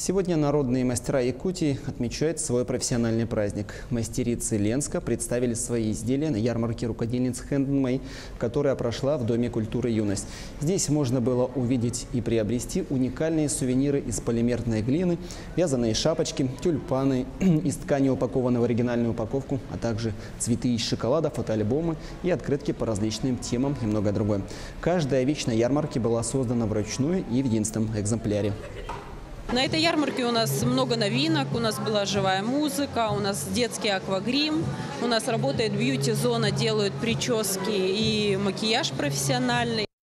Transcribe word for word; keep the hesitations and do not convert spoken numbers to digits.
Сегодня народные мастера Якутии отмечают свой профессиональный праздник. Мастерицы Ленска представили свои изделия на ярмарке рукодельниц «Хэндмэй», которая прошла в Доме культуры «Юность». Здесь можно было увидеть и приобрести уникальные сувениры из полимерной глины, вязаные шапочки, тюльпаны из ткани, упакованные в оригинальную упаковку, а также цветы из шоколада, фотоальбомы и открытки по различным темам и многое другое. Каждая вещь на ярмарке была создана вручную и в единственном экземпляре. На этой ярмарке у нас много новинок, у нас была живая музыка, у нас детский аквагрим, у нас работает бьюти-зона, делают прически и макияж профессиональный.